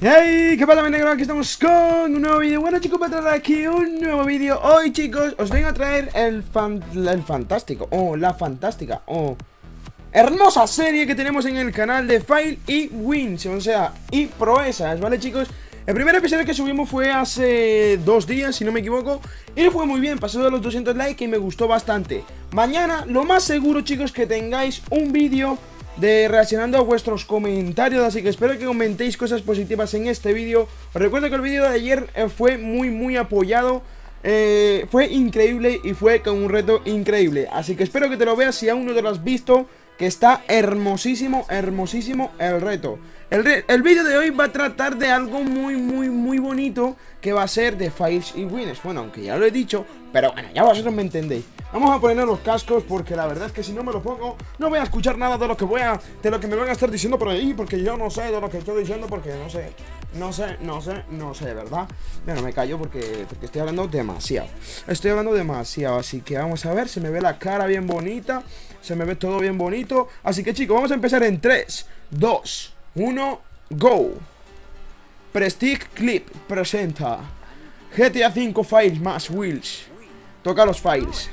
Hey, ¿qué pasa, mi negro? Aquí estamos con un nuevo vídeo. Bueno, chicos, voy a traer aquí un nuevo vídeo. Hoy, chicos, os vengo a traer el fantástico, la fantástica, hermosa serie que tenemos en el canal de Fail y Wins, o sea, y proezas, ¿vale, chicos? El primer episodio que subimos fue hace 2 días, si no me equivoco, y fue muy bien, pasó de los 200 likes y me gustó bastante. Mañana, lo más seguro, chicos, que tengáis un vídeo de reaccionando a vuestros comentarios, así que espero que comentéis cosas positivas en este vídeo. Os recuerdo que el vídeo de ayer fue muy apoyado, fue increíble y fue con un reto increíble, así que espero que te lo veas si aún no te lo has visto, que está hermosísimo, hermosísimo el reto. El vídeo de hoy va a tratar de algo muy bonito, que va a ser de Fails y Wins. Bueno, aunque ya lo he dicho, pero bueno, ya vosotros me entendéis. Vamos a ponernos los cascos porque la verdad es que si no me los pongo no voy a escuchar nada de lo que me van a estar diciendo por ahí, porque yo no sé de lo que estoy diciendo, porque no sé, ¿verdad? Bueno, me callo porque estoy hablando demasiado. Así que vamos a ver, se me ve la cara bien bonita, se me ve todo bien bonito. Así que, chicos, vamos a empezar en 3, 2, 1, go. Prestige Clip presenta GTA 5 Files más Wheels. Toca los files.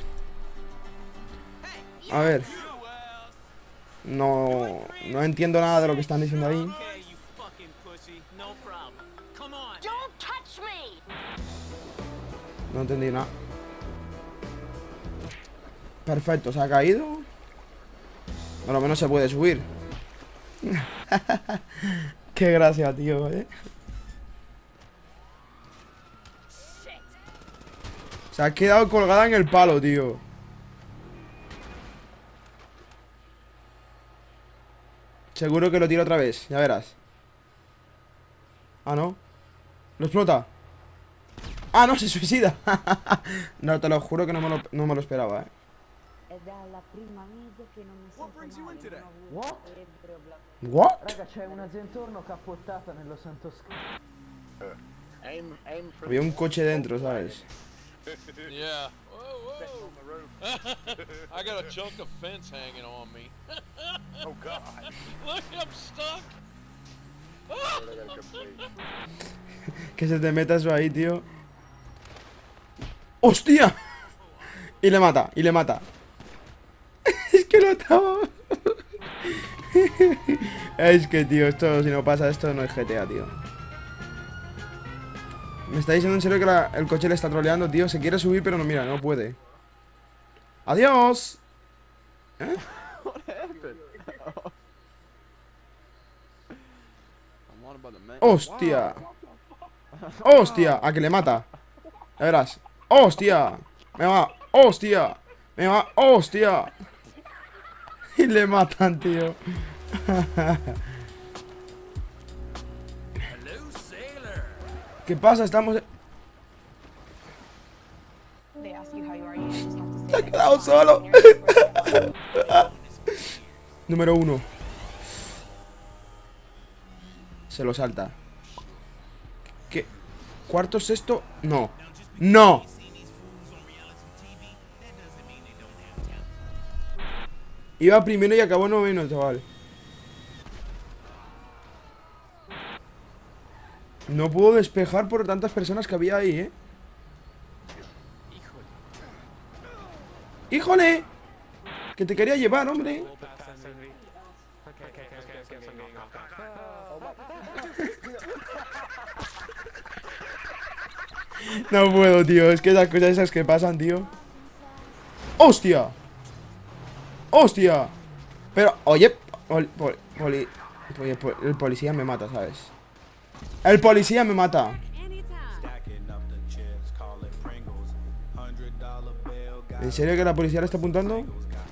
A ver. No entiendo nada de lo que están diciendo ahí. No entendí nada. Perfecto, se ha caído. Por lo menos se puede subir. Qué gracia, tío, Se ha quedado colgada en el palo, tío. Seguro que lo tira otra vez, ya verás. Ah, no. Lo explota. Ah, no, se suicida. No, te lo juro que no me lo esperaba, What? Raga, c'è una Zentorno cappottata nello Santo Había un coche dentro, ¿sabes? Yeah. Whoa. I got a chunk of fence hanging on me. Oh God! Look, I'm stuck. Que se te meta eso ahí, tío. ¡Hostia! Y le mata. Es que lo estaba. Es que, tío, esto, si no pasa esto, no es GTA, tío. Me está diciendo en serio que el coche le está troleando, tío. Se quiere subir, pero no, mira, no puede. ¡Adiós! ¿Eh? ¡Hostia! ¡Hostia! A que le mata. Ya verás. ¡Hostia! Me va. ¡Hostia! Me va. ¡Hostia! Y le matan, tío. ¿Qué pasa? Estamos... Se ha quedado solo. Número 1. Se lo salta. ¿Qué? ¿Cuarto, sexto? No. ¡No! Iba primero y acabó noveno, chaval. No puedo despejar por tantas personas que había ahí, ¡Híjole! Que te quería llevar, hombre. No puedo, tío. Es que esas cosas esas que pasan, tío. ¡Hostia! ¡Hostia! Pero, oye, el policía me mata, ¿sabes? El policía me mata. ¿En serio que la policía le está apuntando?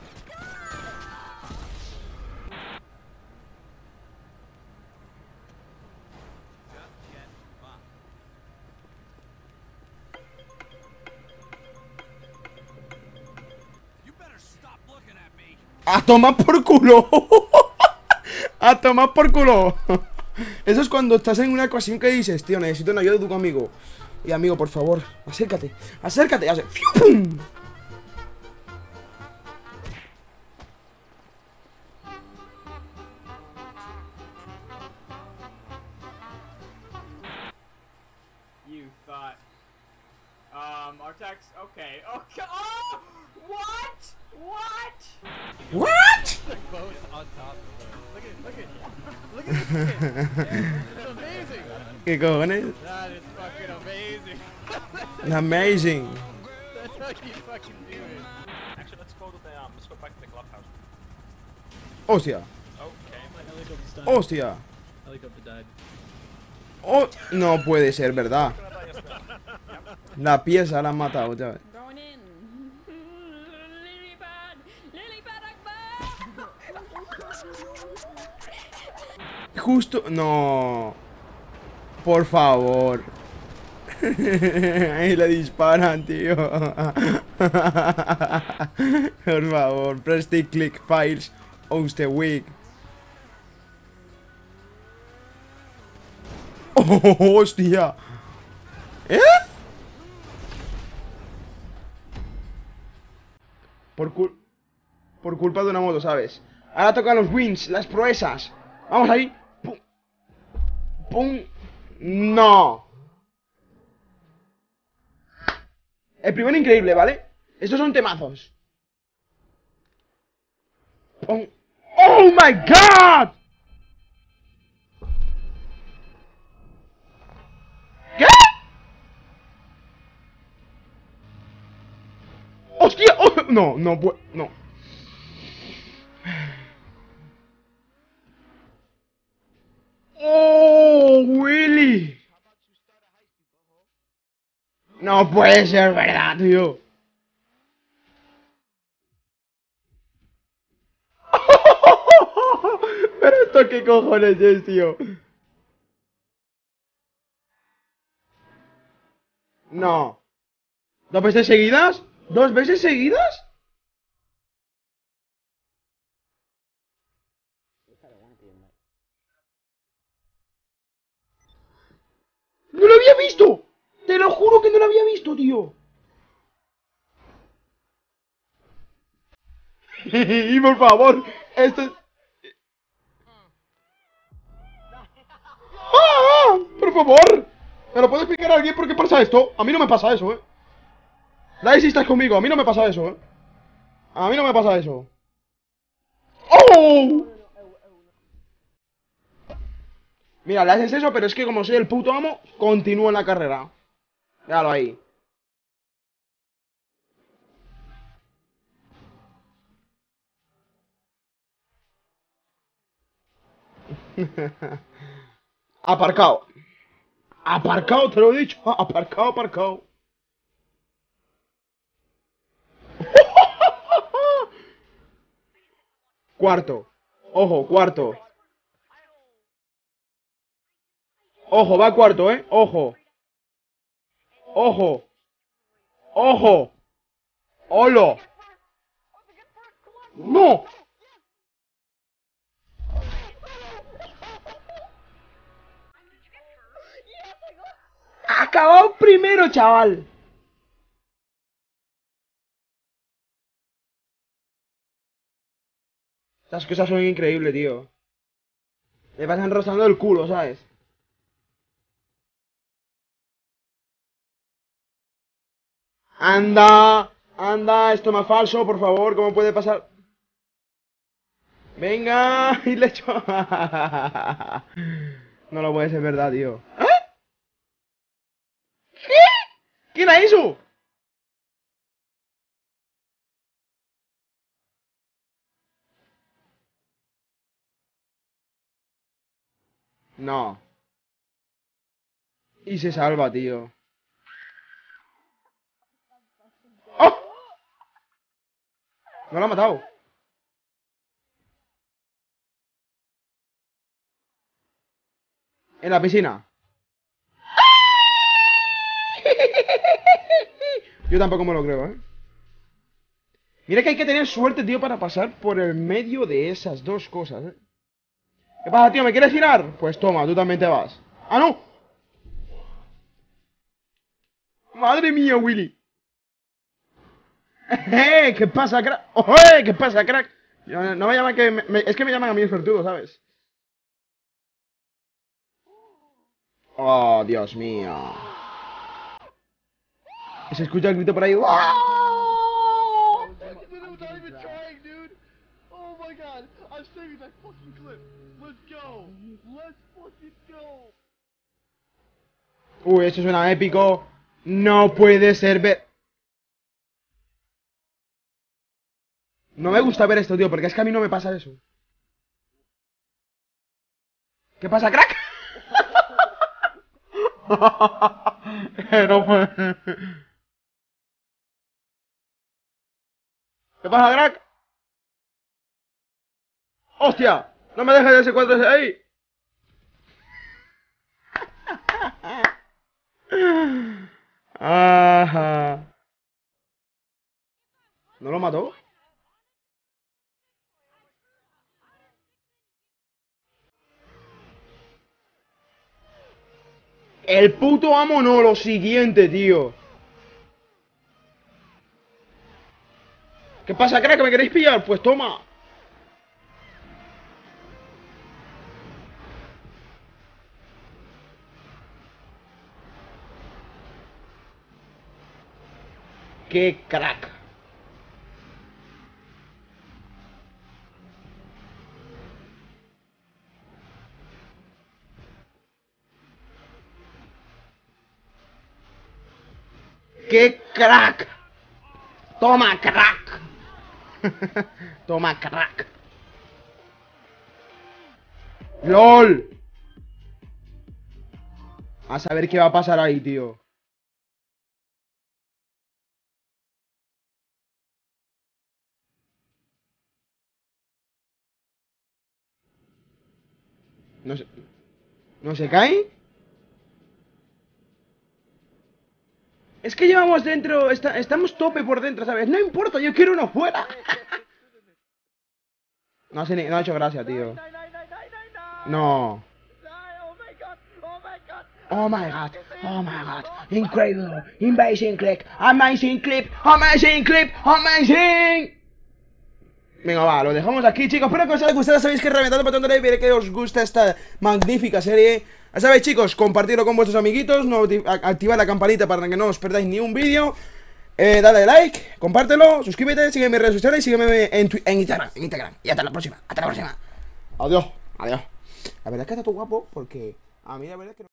¡A tomar por culo! ¡A tomar por culo! Eso es cuando estás en una ocasión que dices, tío, necesito una ayuda de tu amigo. Y amigo, por favor, acércate. Acércate, hace ¡fium! vortex. Okay. Okay. Oh! What? What? What? They're both on top of her. Look at this kid. It's amazing. ¿Qué cojones? That is fucking amazing. Amazing. That's how you fucking do it. Actually, let's go back to the clubhouse. Hostia. Okay. My helicopter's died. Hostia. Helicopter died. Oh, no puede ser verdad. La pieza la han matado, ¿sabes? Going in. Lilybad! Lilybad Akbar! Justo... No. Por favor. Ahí le disparan, tío. Por favor. Press the click files. Host the week. Oh, hostia. ¿Eh? Por culpa de una moto, ¿sabes? Ahora tocan los wins, las proezas. Vamos ahí. Pum. Pum. No. El primero increíble, ¿vale? Estos son temazos. Pum. ¡Oh, my God! ¿Qué? ¡Hostia! Oh, no, no puedo. No. ¡Oh, Willy! No puede ser verdad, tío. Pero esto qué cojones es, tío. No. ¿Dos veces seguidas? ¿Dos veces seguidas? ¡No lo había visto! ¡Te lo juro que no lo había visto, tío! Y por favor, esto es... ¡Ah! ¡Por favor! ¿Me lo puede explicar alguien por qué pasa esto? A mí no me pasa eso, ¿eh? Dai si estás conmigo, a mí no me pasa eso, ¿eh? A mí no me pasa eso. ¡Oh! Mira, le haces eso, pero es que como soy el puto amo, continúo en la carrera. Míralo ahí. Aparcado. Aparcado, te lo he dicho. Aparcado, aparcado. Cuarto. Ojo, cuarto. Ojo, va cuarto, ojo. Ojo. Ojo. Holo. No. Acabado primero, chaval. Estas cosas son increíbles, tío. Me pasan rozando el culo, ¿sabes? Anda, anda, esto no es falso, por favor, ¿cómo puede pasar? Venga, y le echo. No lo puede ser verdad, tío. ¿Eh? ¿Qué? ¿Quién la hizo? No. Y se salva, tío. ¡Oh! No lo ha matado. En la piscina. Yo tampoco me lo creo, ¿eh? Mira que hay que tener suerte, tío, para pasar por el medio de esas dos cosas, ¿eh? ¿Qué pasa, tío? ¿Me quieres tirar? Pues toma, tú también te vas. ¡Ah, no! ¡Madre mía, Willy! ¿Qué pasa, crack? ¡Oye! ¿Qué pasa, crack? No me llaman que... es que me llaman a mí el sortudo, ¿sabes? Oh, Dios mío. Se escucha el grito por ahí. Not even trying, dude. Oh my god, I'm saving that fucking clip. Let's go. Let's fucking go. Uy, eso suena épico. No puede ser No me gusta ver esto, tío, porque es que a mí no me pasa eso. ¿Qué pasa, crack? No puede. ¿Qué pasa, crack? ¡Hostia! ¡No me dejes de ese 4 ese ahí! Ajá. ¿No lo mató? El puto amo no, lo siguiente, tío. ¿Qué pasa, crack? ¿Me queréis pillar? Pues toma. ¡Qué crack! ¡Qué crack! ¡Toma, crack! ¡Toma, crack! ¡LOL! A saber qué va a pasar ahí, tío. No sé. ¿No se cae? Es que llevamos dentro. Estamos tope por dentro, ¿sabes? No importa, yo quiero uno fuera. No ha hecho gracia, tío. No. Oh my god, oh my god, incredible, amazing clip, amazing clip, amazing clip, amazing. Venga, va, lo dejamos aquí, chicos. Espero que os haya gustado. Sabéis que reventando el botón de like, que os gusta esta magnífica serie. Ya sabéis, chicos, compartirlo con vuestros amiguitos, activad la campanita para que no os perdáis ni un vídeo. Dale like, compártelo, suscríbete, sígueme en mis redes sociales y sígueme en Instagram. Y hasta la próxima, hasta la próxima. Adiós, adiós. La verdad es que está todo guapo porque a mí la verdad es que no...